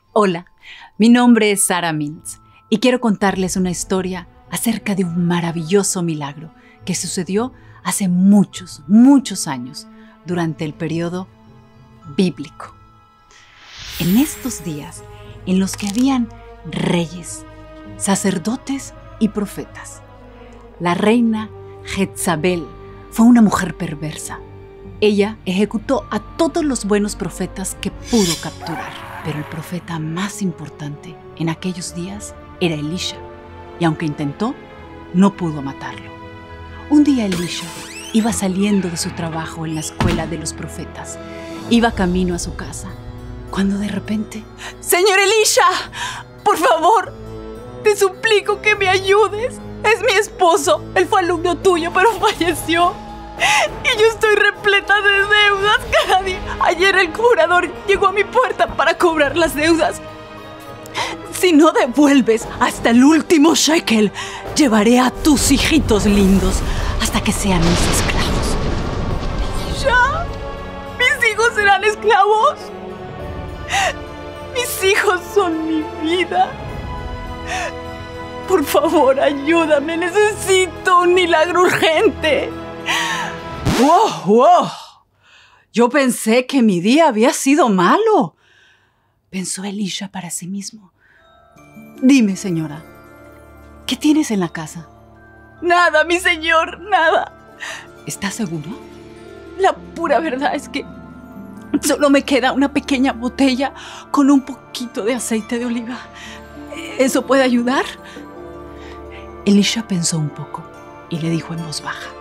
Hola, mi nombre es Sara Mintz y quiero contarles una historia acerca de un maravilloso milagro que sucedió hace muchos, muchos años durante el periodo bíblico. En estos días en los que habían reyes, sacerdotes y profetas, la reina Jezabel fue una mujer perversa. Ella ejecutó a todos los buenos profetas que pudo capturar, pero el profeta más importante en aquellos días era Elisha, y aunque intentó, no pudo matarlo. Un día Elisha iba saliendo de su trabajo en la escuela de los profetas. Iba camino a su casa, cuando de repente... ¡Señor Elisha! ¡Por favor! ¡Te suplico que me ayudes! Es mi esposo. Él fue alumno tuyo, pero falleció. Y yo estoy repleta de deudas cada día. Ayer el cobrador llegó a mi puerta para cobrar las deudas. Si no devuelves hasta el último shekel, llevaré a tus hijitos lindos hasta que sean mis esclavos. ¿Ya? ¿Mis hijos serán esclavos? Mis hijos son mi vida. Por favor, ayúdame. Necesito un milagro urgente. ¡Wow! Yo pensé que mi día había sido malo, pensó Elisha para sí mismo. Dime, señora, ¿qué tienes en la casa? Nada, mi señor, nada. ¿Estás seguro? La pura verdad es que solo me queda una pequeña botella con un poquito de aceite de oliva. ¿Eso puede ayudar? Elisha pensó un poco y le dijo en voz baja: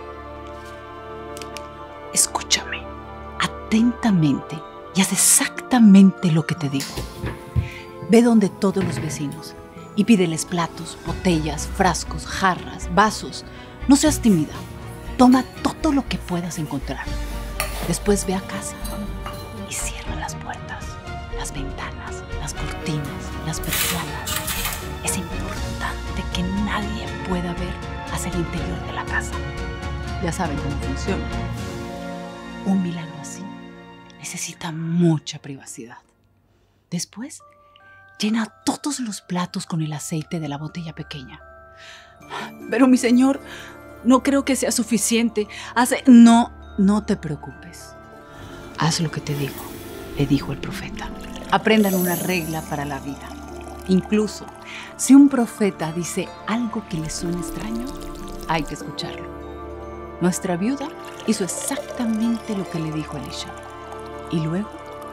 escúchame atentamente y haz exactamente lo que te digo. Ve donde todos los vecinos y pídeles platos, botellas, frascos, jarras, vasos. No seas tímida. Toma todo lo que puedas encontrar. Después ve a casa y cierra las puertas, las ventanas, las cortinas, las persianas. Es importante que nadie pueda ver hacia el interior de la casa. Ya saben cómo funciona. Un milagro así necesita mucha privacidad. Después, llena todos los platos con el aceite de la botella pequeña. Pero mi señor, no creo que sea suficiente. No te preocupes. Haz lo que te digo, le dijo el profeta. Aprendan una regla para la vida. Incluso si un profeta dice algo que le suene extraño, hay que escucharlo. Nuestra viuda hizo exactamente lo que le dijo Elisha. Y luego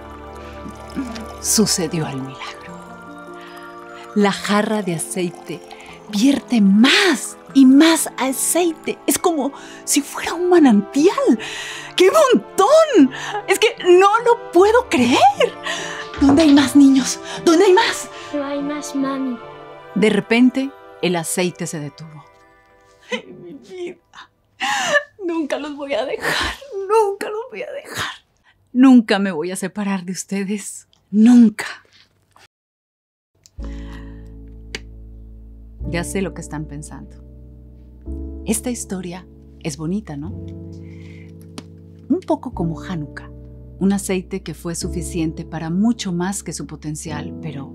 sucedió el milagro. La jarra de aceite vierte más y más aceite. Es como si fuera un manantial. ¡Qué montón! Es que no lo puedo creer. ¿Dónde hay más niños? ¿Dónde hay más? No hay más, mami. De repente, el aceite se detuvo. ¡Ay, mi vida! Nunca los voy a dejar. Nunca los voy a dejar. Nunca me voy a separar de ustedes. Nunca. Ya sé lo que están pensando. Esta historia es bonita, ¿no? Un poco como Hanukkah, un aceite que fue suficiente para mucho más que su potencial, pero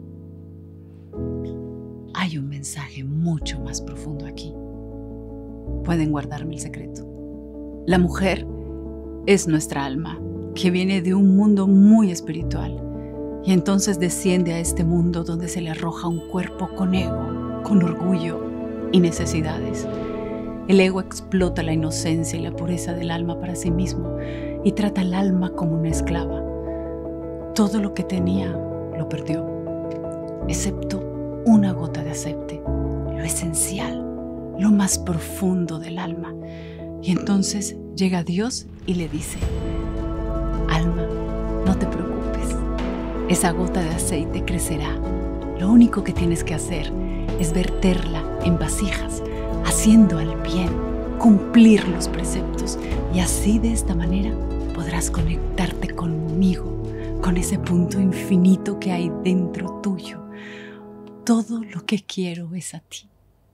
hay un mensaje mucho más profundo aquí. Pueden guardarme el secreto. La mujer es nuestra alma, que viene de un mundo muy espiritual, y entonces desciende a este mundo donde se le arroja un cuerpo con ego, con orgullo y necesidades. El ego explota la inocencia y la pureza del alma para sí mismo y trata al alma como una esclava. Todo lo que tenía lo perdió, excepto una gota de aceite, lo esencial, lo más profundo del alma. Y entonces llega Dios y le dice: alma, no te preocupes, esa gota de aceite crecerá. Lo único que tienes que hacer es verterla en vasijas, haciendo al bien, cumplir los preceptos, y así de esta manera podrás conectarte conmigo, con ese punto infinito que hay dentro tuyo. Todo lo que quiero es a ti.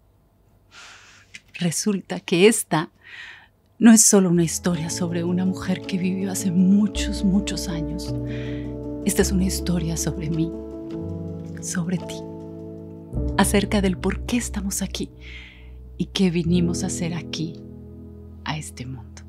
Resulta que esta no es solo una historia sobre una mujer que vivió hace muchos, muchos años. Esta es una historia sobre mí, sobre ti, acerca del por qué estamos aquí y qué vinimos a hacer aquí, a este mundo.